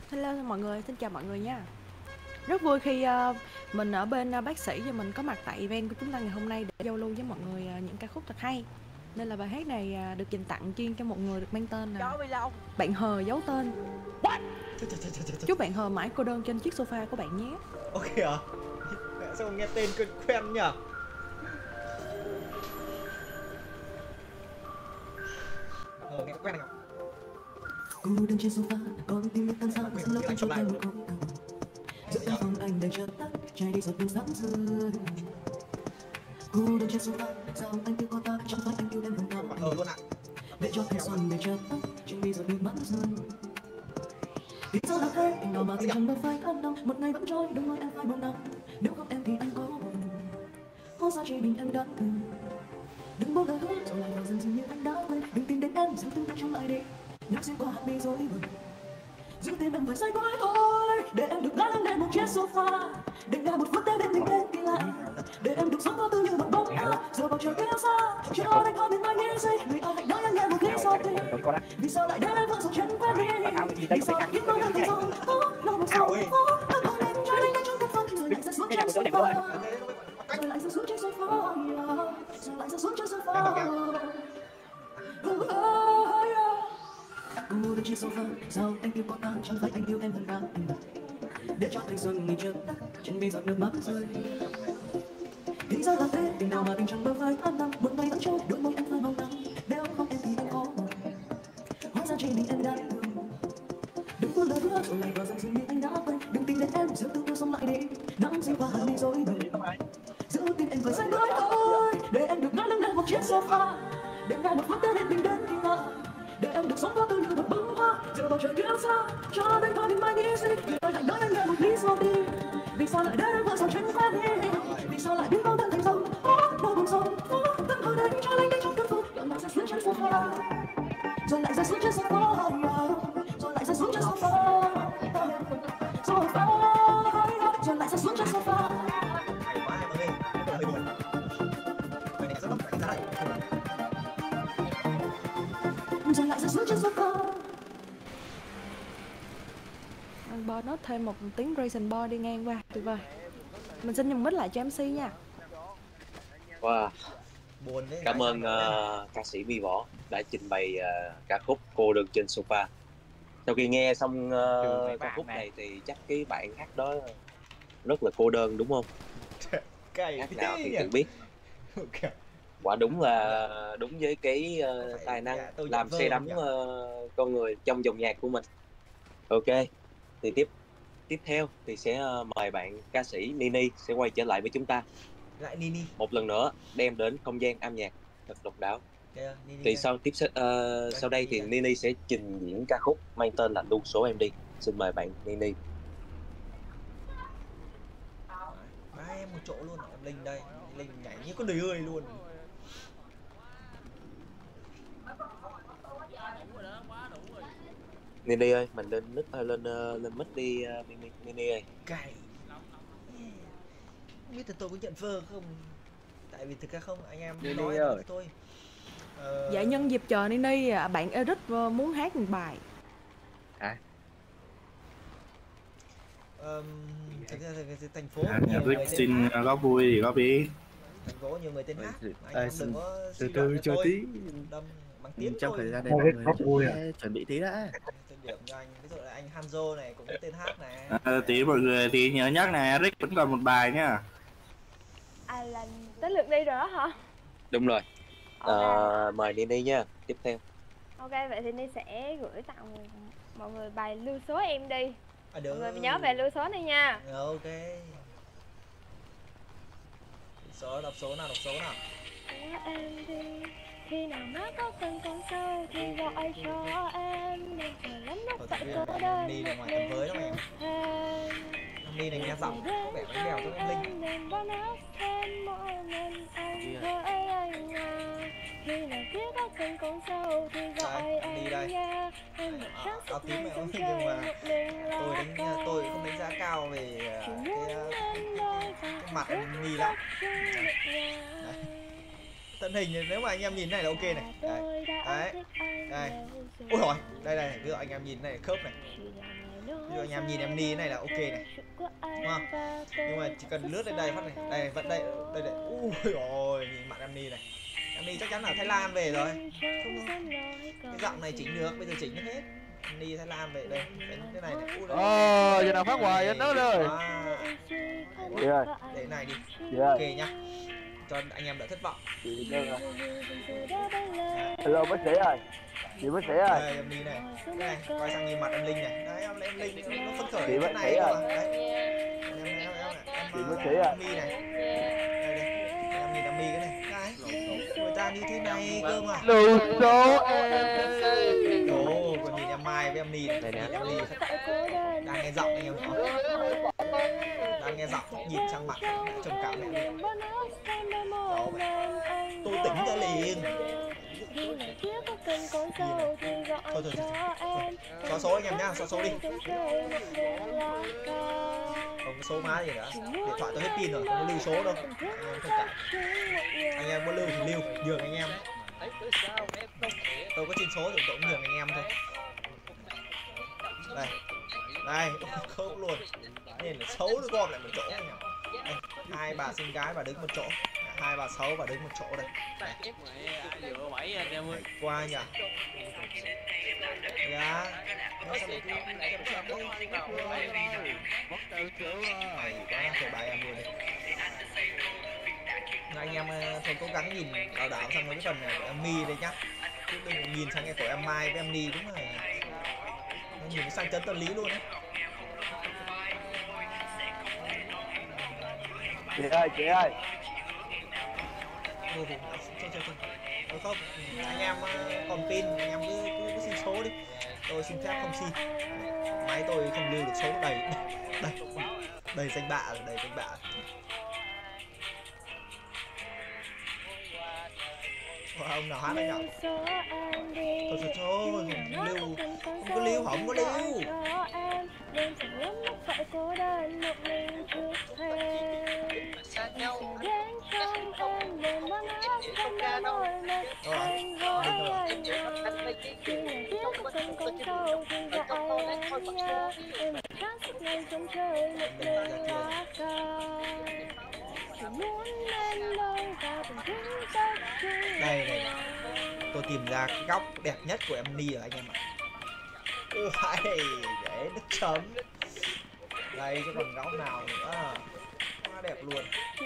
Hello mọi người, xin chào mọi người nha. Rất vui khi mình ở bên bác sĩ và mình có mặt tại event của chúng ta ngày hôm nay để giao lưu với mọi người những ca khúc thật hay. Nên là bài hát này được dành tặng chuyên cho một người được mang tên là bạn Hờ giấu tên. Chúc bạn Hờ mãi cô đơn trên chiếc sofa của bạn nhé. Ok à? Mẹ sao nghe tên quen quen nhỉ? Nghe quen này. Cô đơn trên sofa, con tim tan sao rất lâu anh trôi theo một khúc cầu. Giữa căn phòng anh đang chợt tắt, trái đi giọt nước sáng rơi. Cô đơn trên sofa, sao anh cứ có ta, chẳng phải anh yêu em hơn nào. Luôn ạ. Để cho thanh xuân để chợt tắt, trên đi giọt nước mắt rơi. Vì sao là thế, anh nào mà tình chẳng đâu phải tháng năm, một ngày vẫn trôi, đừng nói em phải buồn nào. Nếu không em thì anh có buồn, có sao chỉ mình em đã từng. Đừng buông lời hứa, rồi lại vào dần dần như anh đã quên. Đừng tìm đến em, giữ tương lai trong lại đi. Nhắc xuyên qua mi dối bời, giữ tim em phải say mãi thôi. Để em được ngã lưng lên một chiếc sofa, để nghe một phút té bên mình lên kỳ lạ. Để em được sống vô tư như một bông hoa, giờ bầu trời kia xa. Chưa anh có bên mai nghĩ gì, người ai hãy nói anh nghe một lý do đi. Vì sao lại để em vẫn dòng chân quen đi? Vì sao lại biết nói em thì không đâu một sao không còn em cho anh trong căn phòng rồi lại sẽ xuống trên sofa, rồi lại sẽ xuống trên sofa, rồi lại sẽ xuống trên sofa. Cô đơn trên sofa, sao anh yêu con ta, chẳng phải anh yêu em hơn cả anh. Để cho thanh xuân nghỉ chân tắt, trên mi giọt nước mắt rơi. Thì ra là thế, tình nào mà tình chẳng bờ vai tháng năm, một ngày vẫn trôi, đôi môi anh phai màu nắng. Nếu không em thì anh khó buồn, hóa ra chỉ mình em đã thương. Đừng có lời hứa rồi lại vào dần dần như anh đã quên. Đừng tìm đến em, giữ tương tư sống lại đi. Nắng xuyên qua hạt mi dối bời, giữ tim em phải say mãi thôi. Để em được ngã lưng lên một chiếc sofa, để ngày một phút tới đến bình đến khi ngờ. Để em được sống vô tư như một bông hoa, giữa bầu trời kia xa. Cho đến thôi mình mai nghĩ gì, người ta hãy nói anh nghe một lý do đi. Vì sao lại để em vỡ dòng chân quen đi? Vì sao lại biến con thân thành sông, đôi buồn sông vẫn còn đây cho anh trong cơn phút. Rồi lại sẽ xuống trên sofa, rồi lại sẽ xuống trên sofa, rồi lại sẽ xuống trên sofa, rồi lại sẽ xuống trên sofa. Hay quá em ơi, hơi buồn. Bài này rất lắm, phải ra đây. Rồi lại sẽ xuống trên sofa. Anh Bo nốt thêm một tiếng Raisin Boy đi ngang qua, tuyệt vời. Mình xin nhường mic lại cho MC nha. Wow. Buồn đấy. Cảm ơn ca sĩ Vi Võ đã trình bày ca khúc Cô đơn trên sofa. Sau khi nghe xong ca khúc này thì chắc cái bạn hát đó rất là cô đơn đúng không? Cày Hát nào thì nhỉ? tự biết. Okay. Quả đúng là đúng với cái tài năng làm say đắm con người trong dòng nhạc của mình. Ok, thì tiếp theo thì sẽ mời bạn ca sĩ Nini sẽ quay trở lại với chúng ta Lại Nini. một lần nữa, đem đến không gian âm nhạc thật độc đáo. Nini Thì đây. sau đây thì Nini sẽ trình diễn ca khúc mang tên là Lưu Số Em Đi. Xin mời bạn Nini. Ba em một chỗ luôn, em Linh đây. Linh nhảy như con đời ơi luôn. Nini ơi, mình lên mic lên mic đi Nini ơi. Cày. Không biết là tôi có nhận vơ không? Tại vì thực ra không, anh em nói thôi. Dạ nhân dịp chờ Nini, bạn Eric muốn hát một bài. Thực ra thì thành phố nhiều người xin góp vui thì góp ý. Thành phố nhiều người tên hát. Anh em đừng có từ từ chờ tí. Đâm bằng tiếng trong thôi. thời gian này mọi người chuẩn bị tí đã. Tên điểm cho anh, ví dụ là anh Hanzo này cũng có tên hát này. Tí mọi người thì nhớ nhắc này, Rick vẫn còn một bài nhá. À là tới lượt đi rồi đó hả? Đúng rồi. Mời Nini nha. Tiếp theo. Ok, vậy thì Ni sẽ gửi tặng mọi người bài Lưu Số Em Đi. Được. Mọi người nhớ về lưu số này nha. Ok. Đọc số nào. Em đi, khi nào má có cần con sâu thì gọi cho em. Nên phải lắm lúc phải cô đơn Ni ngoài tầm với lắm em. Ni này nghe giọng có vẻ bánh bèo cho em Linh. Nên bao nát thêm mỗi lần anh với anh à. Khi nào biết có cần con sâu thì gọi em nha. Em một sáng Áo tím mẹ sân nhưng chơi mà một mình là tôi không đánh giá cao về cái mặt em Ni lắm. Tận hình nếu mà anh em nhìn này là ok này. Đây. Ôi rồi, đây ví dụ anh em nhìn này khớp này. Ví dụ anh em nhìn em đi này là ok này, đúng không? Nhưng mà chỉ cần lướt lên đây phát này, đây vẫn đây, đây đây. Ui ôi, nhìn mặt em đi này. Em đi chắc chắn là Thái Lan về rồi. Không, cái giọng này chỉnh được, bây giờ chỉnh hết. Em đi Thái Lan về đây, cái này này. Giờ nào phát quà anh nói rồi. Để này đi. Yeah. Ok nhá. Cho anh em đỡ thất vọng. Hello bác sĩ ơi. Chị bác sĩ ơi. Đây em đi này. Đây, quay sang nhìn mặt em Linh này. Đấy, em Linh nó phấn khởi chị cái bác này sĩ ơi. rồi. Đấy. Chị bác sĩ ơi. Em Mi này. Đây đây. Em nhìn em Mi cái này. Đấy. Người ta như thế này cơ mà. Lưu số em. Ồ, còn nhìn em Mai với em Ni này. Nhìn em Ni đang nghe giọng anh em rõ. Đang nghe giọng nhìn sang mặt đã trầm cảm mẹ luôn. Đó vậy. Tôi tỉnh ra liền. Thôi xóa số anh em nhá, xóa số đi. Không có số má gì nữa. Điện thoại tôi hết pin rồi, không có lưu số đâu. Anh em thông cảm. Anh em muốn lưu thì lưu, nhường anh em. Tôi có xin số thì tôi cũng nhường anh em thôi. Đây. Đây, không luôn. Nên là xấu đứa con lại một chỗ này. Đây, hai bà xinh gái bà đứng một chỗ. Hai bà xấu bà đứng một chỗ đây. Qua nhỉ. Dạ. Thôi bài em luôn đi. Anh em thôi cố gắng nhìn đảo đảo sang cái phần này của em Mi đây nhá. Chứ đừng nhìn sang cái của em Mai với em Ni đúng rồi. Nó nhìn sang chấn tâm lý luôn đấy. Chị ơi. Không, anh em còn pin, anh em cứ xin số đi. Tôi xin phép không xin. Máy tôi không lưu được số đầy. Đầy danh bạ rồi, đầy danh bạ. Ông nào hát đấy nhở? Thôi không lưu, không có lưu, không có lưu. Đây, tôi tìm ra cái góc đẹp nhất của em Ni rồi anh em ạ. Ôi, để nước chấm. Đây, chứ còn góc nào nữa. Quá đẹp luôn.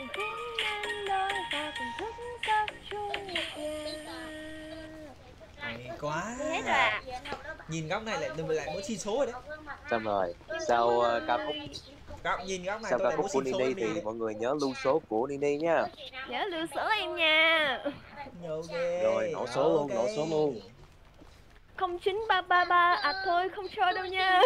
Hay quá. Nhìn góc này lại muốn xin số rồi đấy. Xong rồi, sau ca khúc Nhìn góc này sau tôi ca lại muốn khúc của xin số Nini em thì mọi người nhớ lưu số của Nini nha. Nhớ lưu số em nha. Nhớ ghê. Rồi, nổ số luôn, nổ số luôn. 09333 à thôi không cho đâu nha.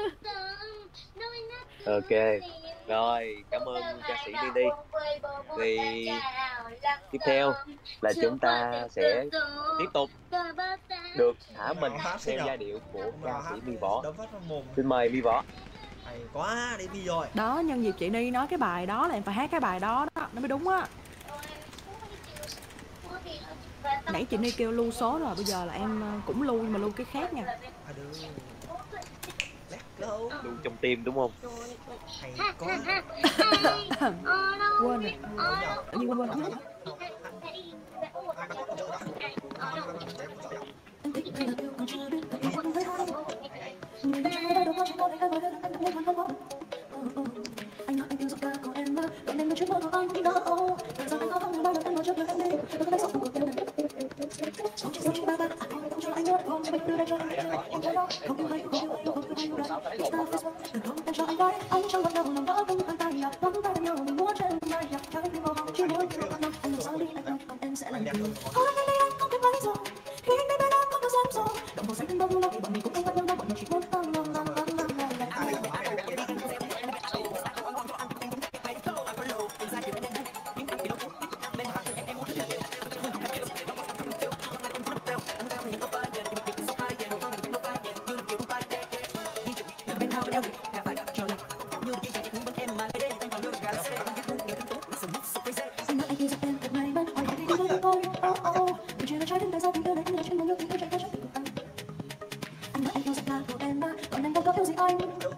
Ok, rồi cảm ơn ca sĩ Nini. Thì tiếp theo là chúng ta sẽ tiếp tục được thả mình theo giai điệu của ca sĩ Mi Võ. Xin mời Mi Võ. Hay quá, đi đi rồi. Đó, nhân dịp chị Ni nói cái bài đó là em phải hát cái bài đó đó, nó mới đúng á. Nãy chị Ni kêu lưu số rồi, bây giờ là em cũng lưu nhưng mà lưu cái khác nha. Lưu trong tim đúng không? Hay quá. Quên rồi. Tự nhiên quên rồi. Anh nói anh yêu giọng ca của em mà, còn em nói chuyện mơ của anh đâu. Tại sao anh có không bao giờ anh nói trước được em đi, nó có lẽ giọng của em này. Không chỉ giọng chúng ba ba, không cho anh nhớ, không cho mình đưa đây cho anh. Em thấy đó, không yêu hay, không yêu anh, không yêu anh đây. Insta, Facebook, đừng không em cho anh gái, anh chẳng bắt đầu làm vỡ tung bàn tay, nắm tay nhau mình múa trên mai, thấy tim màu hồng chỉ muốn được anh nói, anh làm sao đi anh không em sẽ làm gì. Ôi anh đây anh không biết mấy rồi, khi anh đây bên em không có dám rồi, đồng hồ xanh đến đông đâu thì bọn mình cũng không quen nhau đâu, bọn mình chỉ muốn tăng năm. Anh nói anh yêu giọng ca của em mà, còn em không có yêu gì anh.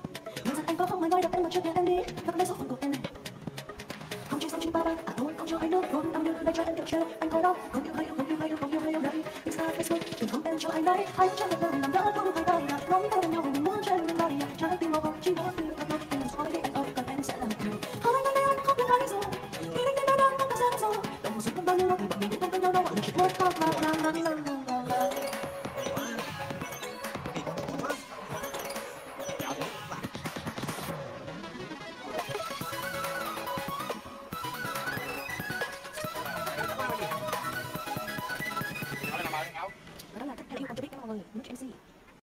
trước nhà em đi vẫn lấy số phận của em này. Không chỉ sống trên ba ba à thôi không cho ai nữa còn đau nhức đây cho em được chưa anh coi đâu không yêu hay không yêu hay không yêu hay đâu đây Insta Facebook đừng không em cho anh đấy anh chẳng được đời làm đỡ không phải tay ngóng tay nhau mình muốn trên đêm nay trái tim màu hồng chỉ muốn